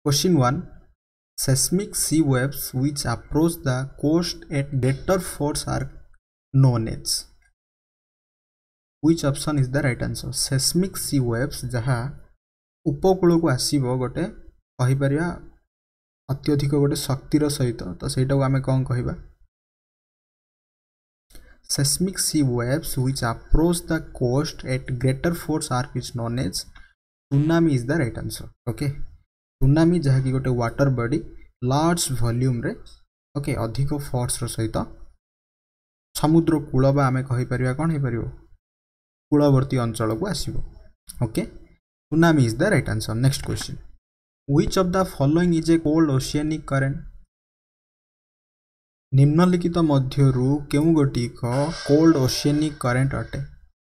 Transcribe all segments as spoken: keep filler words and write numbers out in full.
Question one. Seismic sea waves which approach the coast at greater force are known as. Which option is the right answer? Seismic sea waves जहाँ उपकूल को आसीबो गोटे कहि परिया अत्यधिक गोटे शक्तिर सहित तो सेटा को आमे कोन कहिबा seismic sea waves which approach the coast at greater force are which known as tsunami is the right answer. Okay, tsunami जहाँ की गोटे वाटर बॉडी लार्ज वॉल्यूम रे ओके अधिक फोर्स रो सहित समुद्र कूल बा आमे कहि परिया कोन हे परियो कूलवर्ती अंचल को आसीबो. Okay, tsunami is the right answer. Next question. Which of the following is a cold oceanic current? निम्नलिखित मध्यरु केउ गोटी को कोल्ड ओशियनिक करेंट अटे.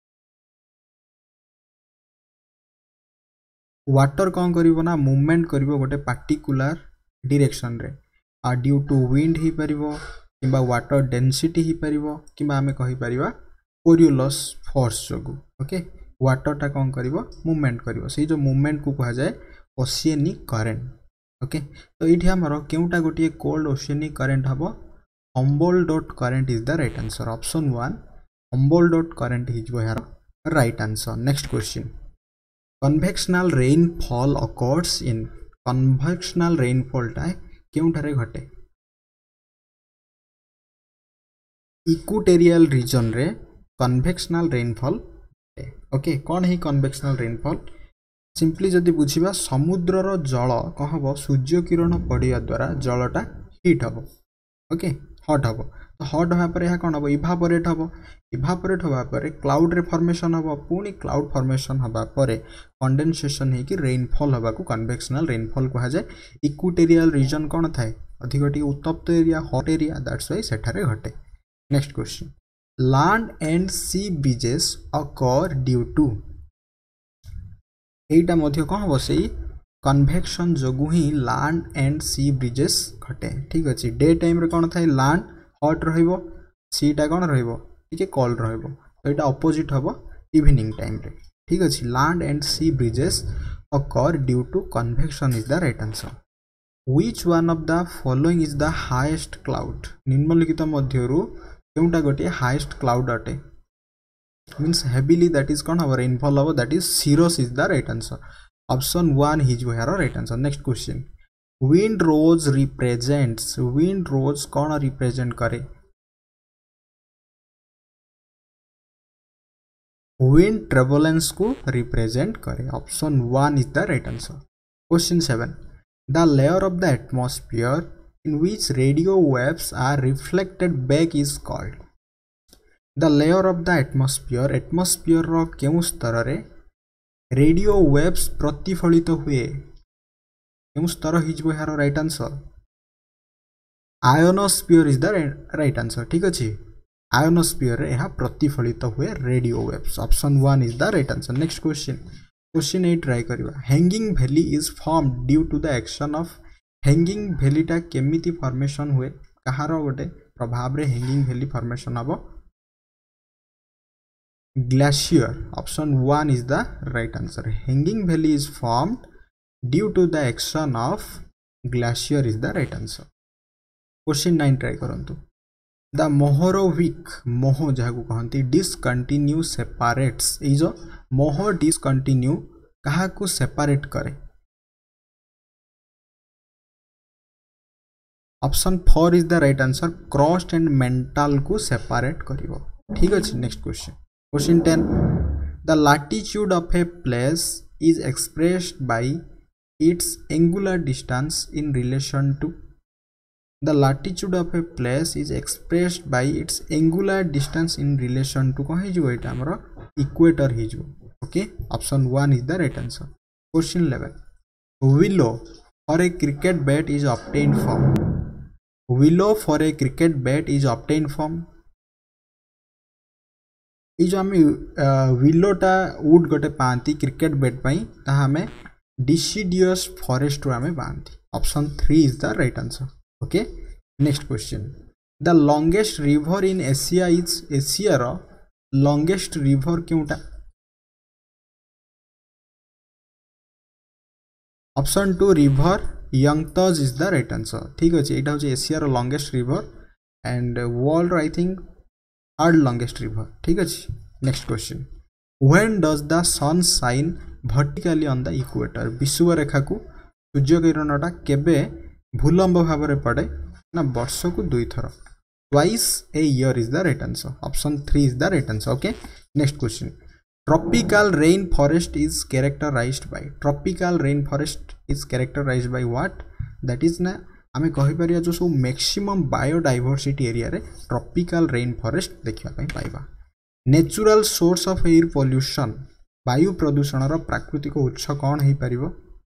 वाटर कौन करिवो ना मूवमेंट करिवो गोटे पार्टिकुलर डायरेक्शन रे आ ड्यू टू विंड ही परिवो किबा वाटर डेंसिटी ही परिवो किबा हमें कहि परिबा कोरियोलस फोर्स जोगु. ओके, वाटर टा कौन करिवो मूवमेंट करिवो सेही जो मूवमेंट को कहा जाय ओशियनिक करेंट. ओके, तो इठी हमरो केउटा गोटी कोल्ड ओशियनिक करेंट हबो Humboldt dot current is the right answer. Option one. Humboldt dot current is the right answer. Next question. Convectional rainfall occurs in convectional rainfall टाइ केउठारे घटे. इक्वेटोरियल रीजन रे convectional rainfall. Okay, कौन है convectional rainfall? Simply जदि बुझिबा समुद्र रो जल कौन हबो सूर्य किरण पड़िया द्वारा जलटा हीट हबो. ओके, हॉट हबो तो हॉट होगा पर कौन हम इभापोरेट हम इभापोरेट होगा पर क्लाउड रे फॉर्मेशन हम पुणी क्लाउड फॉर्मेशन होगा पर कंडेंसेशन है कि रेनफॉल होगा को कन्वेक्शनल रेनफॉल कहा जाए. इक्वेटोरियल रीजन कौन थाए अधिक टी उत्तप्त area hot area that's why सेठारे घटे. Next question. Land and sea breezes occur due to एटा मध्य कौन हम से कन्वेक्शन जोगु ही लैंड एंड सी ब्रिजेस घटे. ठीक अच्छे, डे टाइम रे कौन थाए लैंड हॉट रहिबो सीटा कौन रहिबो ठीक है कोल्ड रहिबो तो एटा ऑपोजिट हबो इवनिंग टाइम रे. ठीक अच्छे, land and sea breezes occur due to convection is the right answer. Which one of the following is the highest cloud. निम्नलिखित मध्यरु केउटा गोटे हाईएस्ट क्लाउड अटे मींस हेवीली दैट इज कौन हबो रेनफॉल हबो that is cirrus is the right answer. Option one is your right answer. Next question. Wind rose represents. Wind rose कौन represent करे? Wind turbulence को represent करे. Option one is the right answer. Question seven. The layer of the atmosphere in which radio waves are reflected back is called. The layer of the atmosphere. Atmosphere रो केउ स्तर रे radio waves प्रतिफलित हुए केउ स्तर हिजबो यार right answer. Ionosphere is the right answer. ठीक अच्छे, आयोनोस्फीयर रे यह प्रतिफलित हुए radio waves. Option one is the right answer. Next question. Question eight try करबा. Hanging valley is formed due to the action of. Hanging valley टा केमिति formation हुए कहार गोटे प्रभाव रे हैंगिंग वैली फॉर्मेशन हबो glacier. Option one is the right answer. Hanging valley is formed due to the action of glacier is the right answer. Question nine try करंतु. The Mohorovic मोह जहाँ कहती discontinue separates. ये जो मोह discontinue कहा को separate करे. Option four is the right answer. Crust and mantle को separate करिवो. ठीक अच्छे. Next question. Question ten. The latitude of a place is expressed by its angular distance in relation to. The latitude of a place is expressed by its angular distance in relation to. कौन हिजो एटा हमरो equator हिजो. Okay, option one is the right answer. Question eleven. Willow for a cricket bat is obtained from. Willow for a cricket bat is obtained from. ये जो आम विलोटा would गोटे पाती cricket bat पाई ताहा हमें डिसिडियस फॉरेस्ट रो आमे पाती. Option three is the right answer. Okay, next question. The longest river in Asia is. Asia रो लॉन्गेस्ट रिवर केउटा. Option two river Yangtze is the right answer ठीक अच्छे यहाँ हूँ Asia longest river and world I think third longest river ठीक अच्छे next question when does the sun shine vertically on the equator विषुव रेखा को सूर्य किरणटा केबे भूलंब भाव में पड़े ना वर्ष को दुई थर twice a year is the right answer option three is the right answer okay next question tropical rain forest is characterised by tropical rain forest is characterised by what that is ना आमे कहि परिया जो सब maximum biodiversity area रे tropical rain forest देखिया पई पाइबा natural source of air pollution वायु प्रदूषण रो प्राकृतिक उत्स कौन है परिबो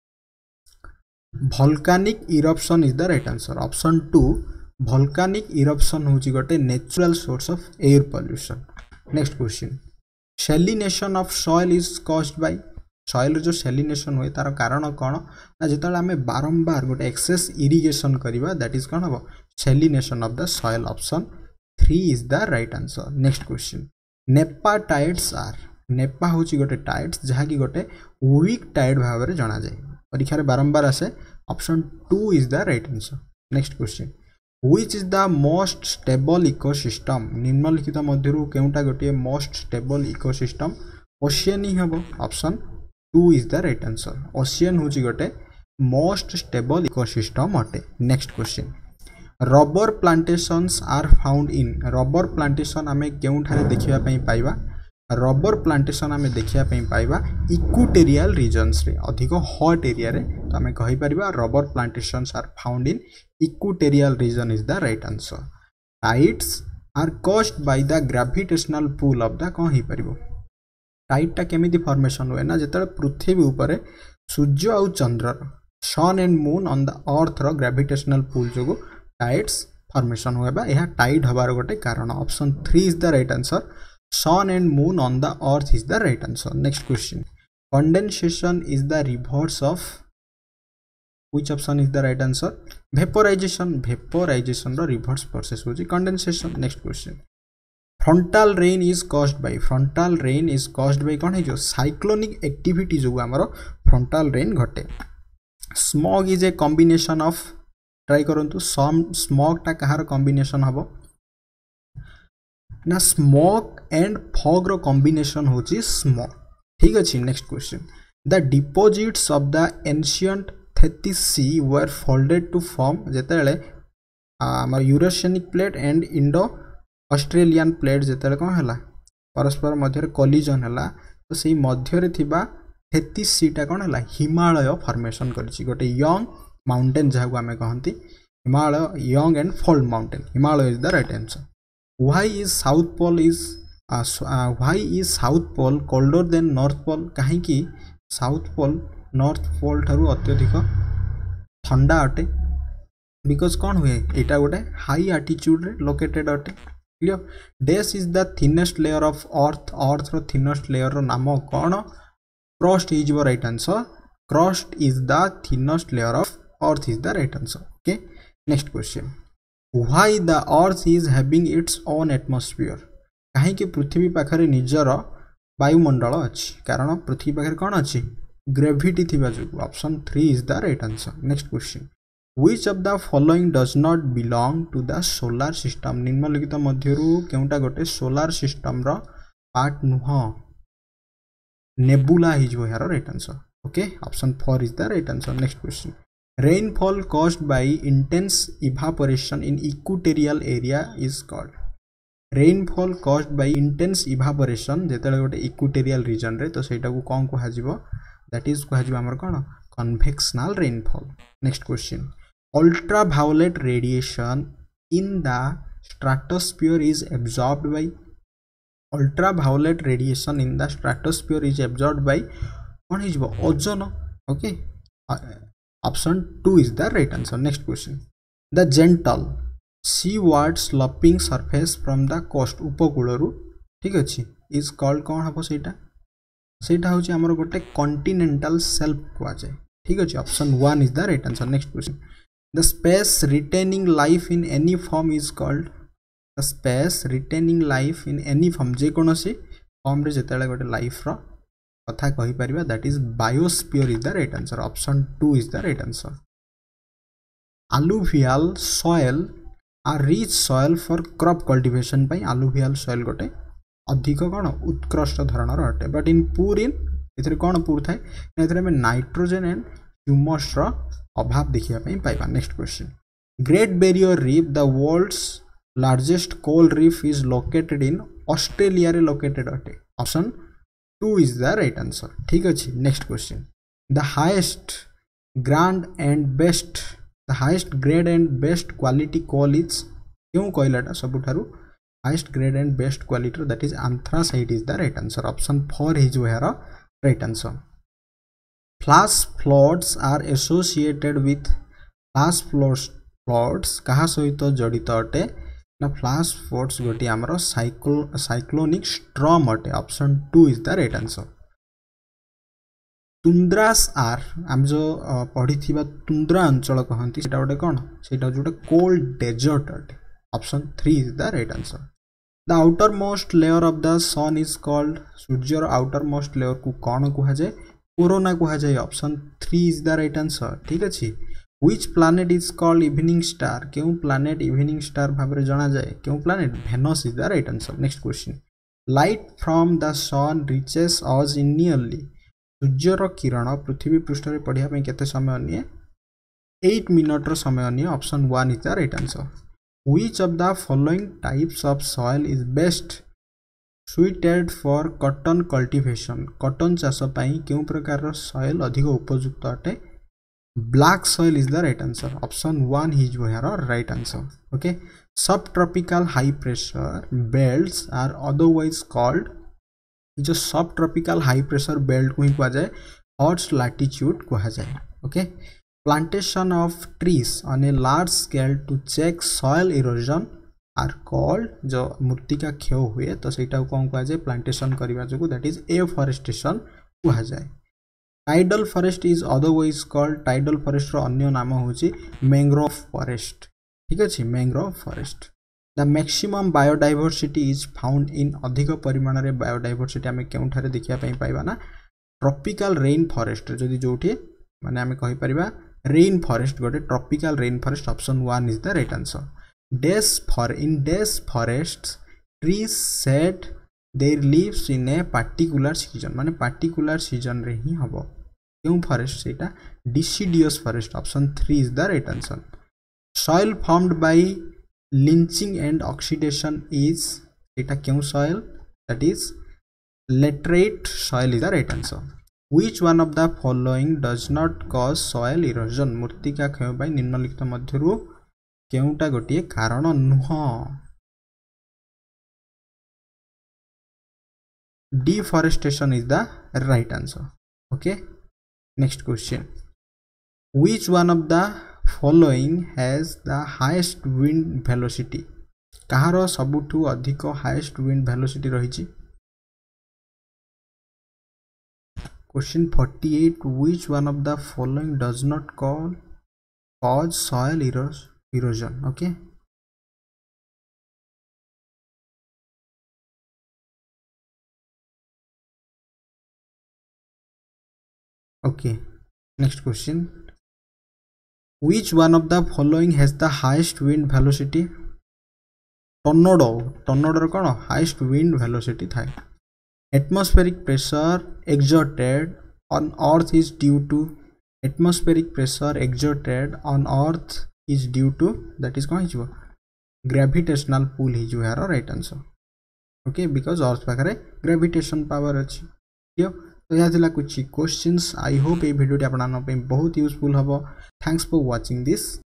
volcanic eruption is the right answer option two volcanic eruption होची गोटे natural source of air pollution next question salination of soil is caused by soil जो सैलिनेशन हुए तार कारण कौन ना जिते आम बारंबार गोटे एक्सेस इरिगेशन करवा दैट इज कौन हम salination of the soil option three is the right answer next question neap tides are neap हूँ गोटे टाइड्स जहाँकि गोटे वीक टाइड भाव में जना जाए परीक्षा रे बारंबार आसे option two is the right answer next question which is the most stable ecosystem निम्नलिखित मध्यरु केउटा गोटे मोस्ट स्टेबल इकोसिस्टम ओशियन ही हम option two is the right answer ocean हूँ गोटे मोस्ट स्टेबल इकोसिस्टम अटे next question rubber plantations are found in rubber plantation आमे केउठारे देखिबा पई पाइबा रबर प्लांटेशन आमे देखिया पई पाइबा इक्वेटोरियल रीजन्स रे अधिक हॉट एरिया रे तो आमे कहि परिबा rubber plantations are found in equatorial region is the right answer tides are caused by the gravitational pull of the कौन ही परिबो टाइडटा केमिति फॉर्मेशन हुए ना जेतले पृथ्वी ऊपर सूर्य और चंद्र sun and moon on the earth रो ग्रेविटेशनल पुल जोगो टाइड्स फॉर्मेशन हुए बा यह टाइड हबार गोटे कारण option three is the right answer sun and moon on the earth is the right answer next question condensation is the reverse of which option is the right answer vaporisation vaporisation रो reverse process होची condensation next question frontal rain is caused by frontal rain is caused by कौन है जो cyclonic activity जो हमर frontal rain घटे smog is a combination of try करंतु सम smog टा कहार कॉम्बिनेशन हबो ना स्मॉग एंड फॉग रो कॉम्बिनेशन होची स्मॉग ठीक अछि next question the deposits of the ancient Tethys sea were folded to form जेतेले हमर Eurasian plate and Indo Australian plate जेतेले कोन हला परस्पर मध्य कोलिजन हला तो सेही मध्य रे थिबा थेटिस सी टा कोन हला हिमालय फॉर्मेशन करछि गोटे यंग माउंटेन जहाँ को आम कहती Himalaya young and fold mountain Himalaya is the right answer why is south pole is why is south pole colder than north pole कहीं साउथ पोल नॉर्थ पोल ठारू अत्यधिक ठंडा अटे बिकज कौन हुए यहाँ गोटे हाई आल्टीट्यूड रे लोकेटेड अटे क्लियर डेस is the thinnest layer of earth earth रो थिनेस्ट लेयर रो नाम कौन crust is right answer crust is the thinnest layer of earth is the right answer okay next question why the earth is having its own atmosphere कहीं कि पृथ्वी पाखरे निजर वायुमंडल अच्छी कारण पृथ्वी पाखरे कौन अच्छी ग्रेविटी थिबा जो option three is the right answer next question which of the following does not belong to the solar system निम्नलिखित मध्यरु केउटा गोटे सोलार सिस्टम रो पार्ट नुह नेबुला ही जो यार right answer okay option four is the right answer next question rainfall caused by intense evaporation in equatorial area is called rainfall caused by intense evaporation जेतले गोटे इक्वेटोरियल रीजन रे तो सेटा को कोन को हाजिबो दैट इज को हाजिबो हमर कोन convectional rainfall next question ultraviolet radiation in the stratosphere is absorbed by ultraviolet radiation in the stratosphere is absorbed by कोन हिजबो ozone okay Option two is the right answer. Next question. The gentle seaward sloping surface from the coast उपकूलरू ठीक अच्छी is called कौन हम सेटा सेटा होची हमर गोटे continental shelf को जाए ठीक अच्छी option one is the right answer. Next question. The space retaining life in any form is called the space retaining life in any form जे कौन सी form रे जेतेले गोटे life रो कथा कहि परिबा that is biosphere is the right answer option two is the right answer alluvial soil are rich soil for crop cultivation ପାଇଁ alluvial soil गोटे अधिक कौन उत्कृष्ट धरणर अटे बट इन पूर इन एथरे कौन पूर थाए एथरे में नाइट्रोजन एंड ह्यूमस रो अभाव देखिया ପାଇଁ पाइबा next question great barrier reef the world's largest coral reef is located in Australia रे लोकेटेड अटे option two is the right answer ठीक अछि next question the highest grand and best the highest grade and best quality coal is क्यों कोइलाटा सबुठारु highest grade and best quality that is anthracite is the right answer option four is where right answer flash floods are associated with flash floods floods कहा सहित जड़ित अटे ना flash floods गोटी हमरो cyclo cyclonic storm अटे option two is the right answer tundras are हम जो पढ़ी थिबा तुंद्रा अंचल कहंती सेटा गोटे कोन सेटा जोटे कोल्ड डेजर्ट अटे option three is the right answer the outermost layer of the sun is called सूर्यर आउटर मोस्ट लेयर को कौन कहा जाए कोरोना कहा जाए option three is the right answer ठीक अछि which planet is called evening star क्यों प्लैनेट इवनिंग स्टार भाबरे जाना जाए क्यों planet Venus is the right answer next question light from the sun reaches us in nearly सूर्यर किरण पृथ्वी पृष्ठ रे पढ़िया ପାଇଁ केते समय निए एट मिनट रो समय निए option one is the right answer Which of the following types of soil is best suited for cotton cultivation? Cotton चाष पाई क्यों प्रकार रो soil अधिक उपयुक्त अटे? Black soil is the right answer. Option one is here right answer. Okay. Subtropical high pressure belts are otherwise called जो subtropical high pressure belt को ही कहा जाए hot latitude कहा जाए. Okay. Plantation of trees on a large scale to check soil erosion are called जो मूर्तिका क्षय हुए तो सेटा कौन कहा जाए प्लांटेशन करबा जो दैट इज एफॉरेस्टेशन कहा जाए tidal forest is otherwise called tidal forest रो अन्य नाम होची मैंग्रोव फॉरेस्ट ठीक अछि mangrove forest the maximum biodiversity is found in अधिक परिमाण रे बायोडायवर्सिटी हमें केउठारे देखिया पई पाइबा ना ट्रॉपिकल रेन फॉरेस्ट जदी जोठी माने हमें कहि परिबा रेन फॉरेस्ट गोटे tropical rain forest option one is the right answer डेस फॉर इन डेस forests trees set their leaves in a particular season माने पार्टिकुलर सीजन रे ही हबो क्यों फॉरेस्ट सेटा deciduous forest option three is the right answer soil formed by leaching and oxidation is सेटा क्यों soil that is laterite soil is the right answer Which one of the following does not cause soil erosion? मूर्तिका क्षय by निम्नलिखित मध्यरु केउटा गोटिए कारण नुह Deforestation is the right answer. Okay. Next question. Which one of the following has the highest wind velocity? कहारो सबुठु अधिक highest wind velocity रहिछि Question forty-eight. Which one of the following does not call, cause soil eros erosion? Okay. Okay. Next question. Which one of the following has the highest wind velocity? Tornado. Tornado रो कौन highest wind velocity था. Atmospheric pressure exerted on earth is due to atmospheric pressure exerted on earth is due to that is कौन हिजो gravitational pull हिजो यार right answer okay because earth पाखरे gravitation power अछि ठीक तो या थिला कुछ क्वेश्चंस आई होप ए वीडियो टी आपन पे बहुत यूजफुल हबो थैंक्स फॉर वाचिंग दिस